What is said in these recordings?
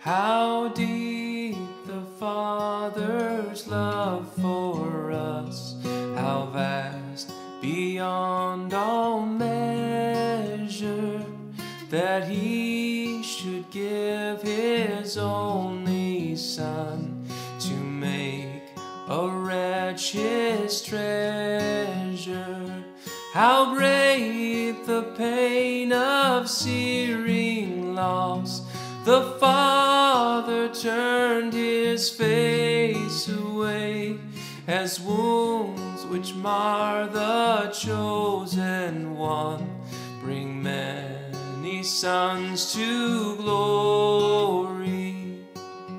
How deep the Father's love for us, how vast beyond all measure, that He should give His only Son to make a wretch His treasure. How great the pain of searing loss! The Father turned His face away, as wounds which mar the chosen one bring many sons to glory.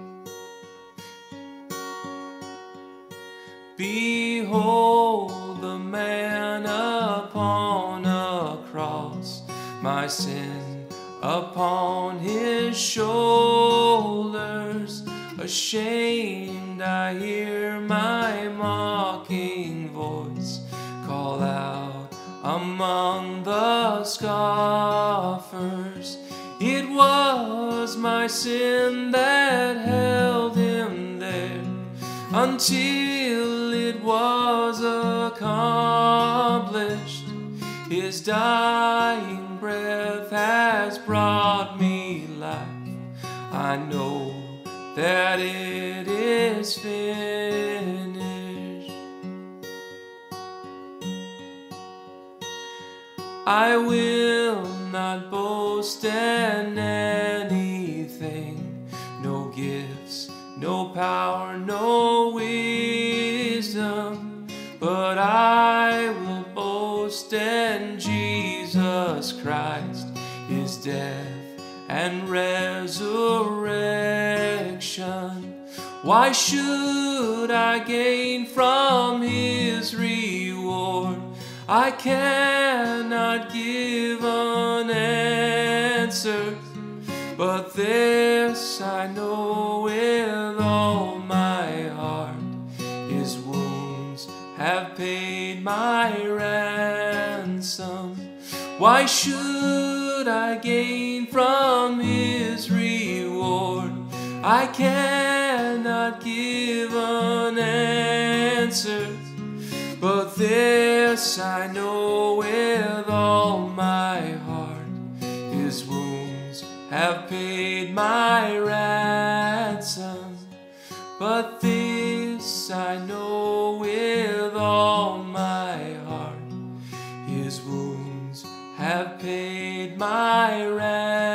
Behold the man upon a cross, my sin upon His shoulders. Ashamed, I hear my mocking voice call out among the scoffers. It was my sin that held Him there until it was accomplished. His dying breath has brought me life. I know that it is finished. I will not boast in anything, no gifts, no power, no wisdom, but I will boast in Jesus Christ, His death and resurrection. Why should I gain from His reward? I cannot give an answer, but this I know with all my heart: His wounds have paid my ransom. Why should I gain from His reward? I cannot give an answer, but this I know with all my heart: His wounds have paid my ransom. But this I know with all my heart: His wounds have paid my ransom.